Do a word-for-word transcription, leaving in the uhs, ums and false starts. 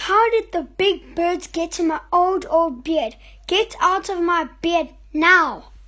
How did the big birds get in my old, old beard? Get out of my beard now!